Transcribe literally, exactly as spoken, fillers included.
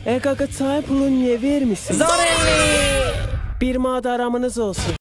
E qaqa çay pulunu niyə vermişsin? Zorelli! Bir madaramınız olsun.